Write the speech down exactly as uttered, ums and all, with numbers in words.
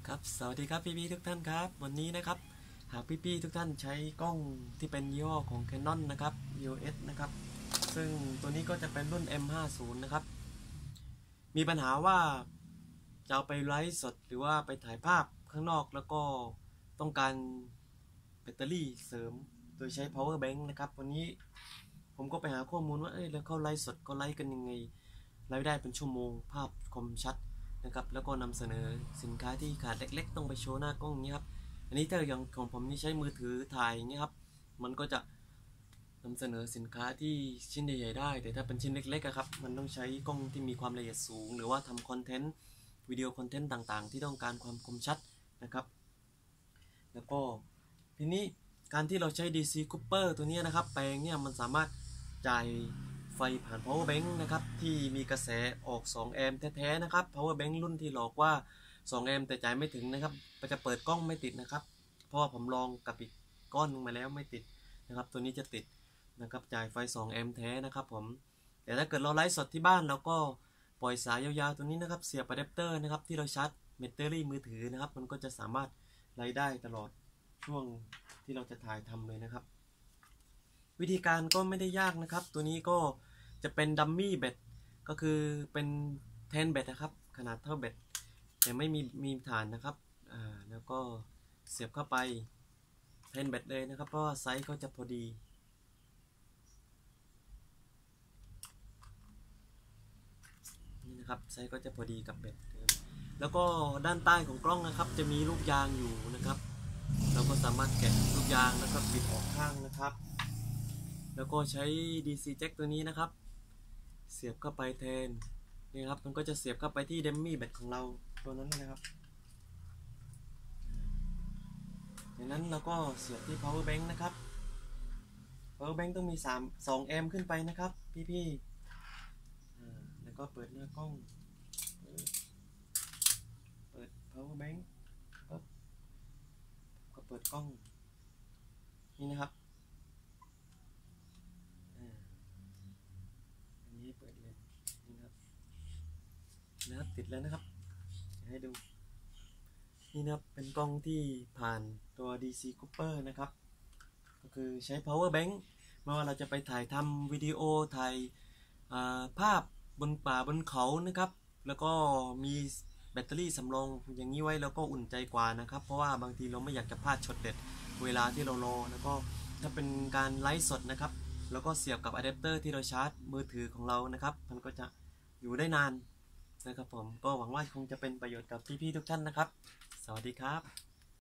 ครับสวัสดีครับพี่ๆทุกท่านครับวันนี้นะครับหากพี่ๆทุกท่านใช้กล้องที่เป็นยี่ห้อของ Canon นะครับ อี โอ เอส นะครับซึ่งตัวนี้ก็จะเป็นรุ่น เอ็ม ห้าสิบ นะครับมีปัญหาว่าจะเอาไปไลฟ์สดหรือว่าไปถ่ายภาพข้างนอกแล้วก็ต้องการแบตเตอรี่เสริมโดยใช้ power bank นะครับวันนี้ผมก็ไปหาข้อมูลว่าเอ้ยแล้วเขาไลฟ์สดเขาไลฟ์กันยังไงไลฟ์ได้เป็นชั่วโมงภาพคมชัดนะครับแล้วก็นำเสนอสินค้าที่ขาดเล็กๆต้องไปโชว์หน้ากล้องนี้ครับอันนี้ถ้าอย่างของผมนี่ใช้มือถือถ่ายอย่างนี้ครับมันก็จะนำเสนอสินค้าที่ชิ้นใหญ่ๆได้แต่ถ้าเป็นชิ้นเล็กๆครับมันต้องใช้กล้องที่มีความละเอียดสูงหรือว่าทำคอนเทนต์วิดีโอคอนเทนต์ต่างๆที่ต้องการความคมชัดนะครับแล้วก็ทีนี้การที่เราใช้ ดี ซี Cooper ตัวนี้นะครับแปลงเนี่ยมันสามารถจ่ายไฟผ่าน power bank นะครับที่มีกระแสออกสองแอมป์แท้ๆนะครับ power bank รุ่นที่หลอกว่าสองแอมป์แต่จ่ายไม่ถึงนะครับจะเปิดกล้องไม่ติดนะครับเพราะว่าผมลองกับอีกก้อนนึงมาแล้วไม่ติดนะครับตัวนี้จะติดนะครับจ่ายไฟสองแอมป์แท้นะครับผมแต่ถ้าเกิดเราไลฟ์สดที่บ้านเราก็ปล่อยสายยาวๆตัวนี้นะครับเสียบอะแดปเตอร์นะครับที่เราชาร์จแบตเตอรี่มือถือนะครับมันก็จะสามารถไลฟ์ได้ตลอดช่วงที่เราจะถ่ายทำเลยนะครับวิธีการก็ไม่ได้ยากนะครับตัวนี้ก็จะเป็นดัมมี่แบตก็คือเป็นแทนแบตนะครับขนาดเท่าแบตแต่ไม่มีมีฐานนะครับอ่าแล้วก็เสียบเข้าไปแทนแบตเลยนะครับเพราะไซส์เขาจะพอดีนี่นะครับไซส์ก็จะพอดีกับแบตแล้วก็ด้านใต้ของกล้องนะครับจะมีลูกยางอยู่นะครับเราก็สามารถแกะลูกยางแล้วก็บิดออกข้างนะครับแล้วก็ใช้ ดี ซี Jack ตัวนี้นะครับเสียบเข้าไปแทนนี่ครับมันก็จะเสียบเข้าไปที่ดัมมี่แบตของเราตัวนั้นนะครับจากนั้นเราก็เสียบที่ power bank นะครับ power bank ต้องมีสามสองแอมป์ขึ้นไปนะครับพี่ๆแล้วก็เปิดหน้ากล้องเปิด power bank ก็เปิดกล้องนี่นะครับอันนี้เปิดเลยนี่นะครับนะครับติดแล้วนะครับให้ดูนี่นะครับเป็นกล้องที่ผ่านตัว ดี ซี Cooper นะครับก็คือใช้ power bank ไม่ว่าเราจะไปถ่ายทำวิดีโอถ่ายภาพบนป่าบนเขานะครับแล้วก็มีแบตเตอรี่สำรองอย่างนี้ไว้แล้วก็อุ่นใจกว่านะครับเพราะว่าบางทีเราไม่อยากจะพลาดช็อตเด็ดเวลาที่เรารอแล้วก็ถ้าเป็นการไลฟ์สดนะครับแล้วก็เสียบกับอะแดปเตอร์ที่เราชาร์จมือถือของเรานะครับมันก็จะอยู่ได้นานนะครับผมก็หวังว่าคงจะเป็นประโยชน์กับพี่ๆทุกท่านนะครับสวัสดีครับ